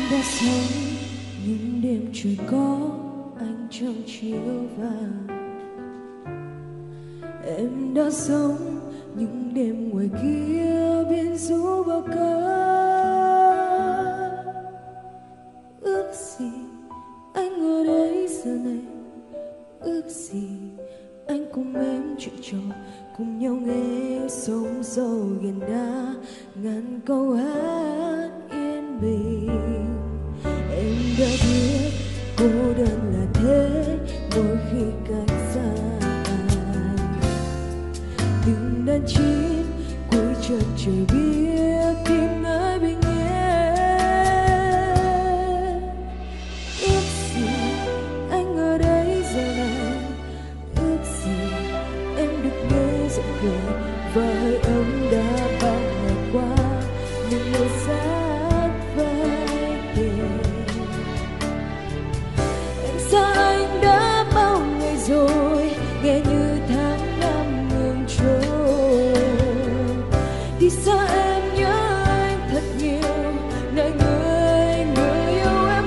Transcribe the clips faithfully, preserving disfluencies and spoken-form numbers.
đã sống những đêm trời có ánh trăng chiếu vàng. Em đã sống những đêm ngoài kia biển du bao cát. Ước gì anh ở đây giờ này, ước gì anh cùng em chuyện trò, cùng nhau nghe sóng dầu ghiền đá ngàn câu hát yên bình. Em đã biết cô đơn là thế mỗi khi cách xa anh. Từng đàn chim cuối chân trời biết tìm nơi bình yên. Ước gì anh ở đây giờ này, ước gì em được nghe giọng cười và hơi ấm đã bao ngày qua những lời sát vai kề. Em xa anh đã bao ngày rồi, nghe như tháng năm ngừng trôi. Đi xa em nhớ anh thật nhiều, này người người yêu em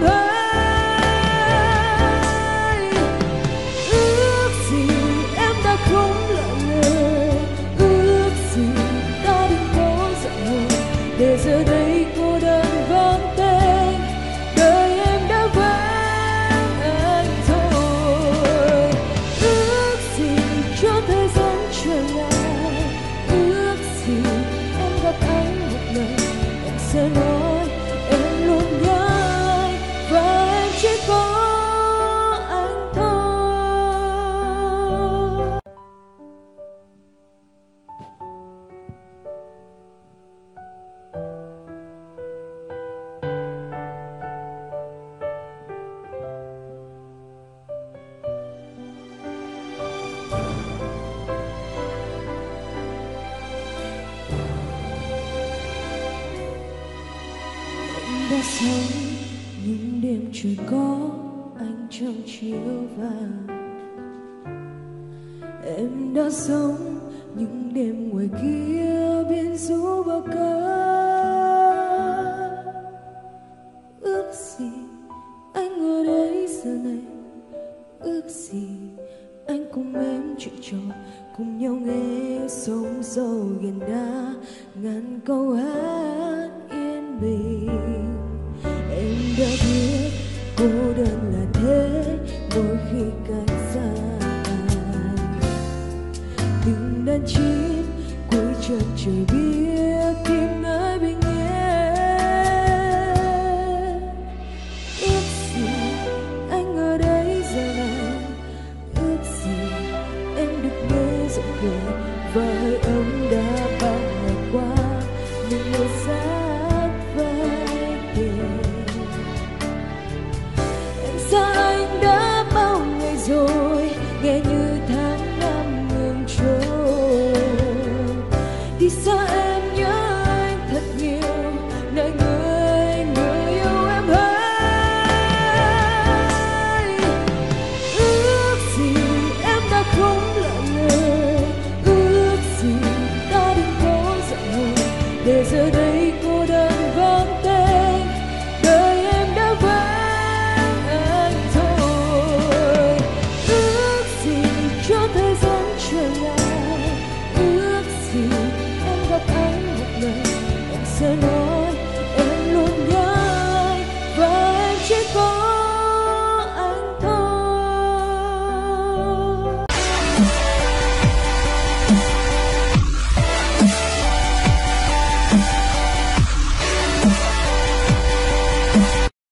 hỡi. Ước gì em đã không lỡ lời, ước gì ta đừng có giận hờn, để giờ đây cô đơn vắng tên, đời em đã vắng anh rồi. Ước gì cho thời gian trở lại, ước gì em gặp anh một lần, em sẽ nói em luôn nhớ anh và em chỉ có anh thôi. Đã sống những đêm trời có ánh trăng chiếu vàng. Em đã sống những đêm ngoài kia biển du bao cát. Ước gì anh ở đây giờ này, ước gì anh cùng em chuyện trò, cùng nhau nghe sóng dầu ghiền đá ngàn câu hát yên bình. Em đã biết cô đơn là thế mỗi khi cách xa anh. Từng đàn chim cuối chân trời biết tìm nơi bình yên. Ước gì anh ở đây giờ này, ước gì em được nghe giọng cười và hơi ấm đã bao ngày qua những lời sát vai kề. Em xa anh đã bao ngày rồi, nghe như tháng năm ngừng trôi. Đi xa em nhớ anh thật nhiều, này người người yêu em hỡi. Ước gì em đã không lỡ lời, ước gì ta đừng có giận hờn, để giờ đây cô đơn vắng tên, đời em đã vắng anh rồi. Ước gì cho thời gian trở lại, ước gì em gặp anh một lần, em sẽ nói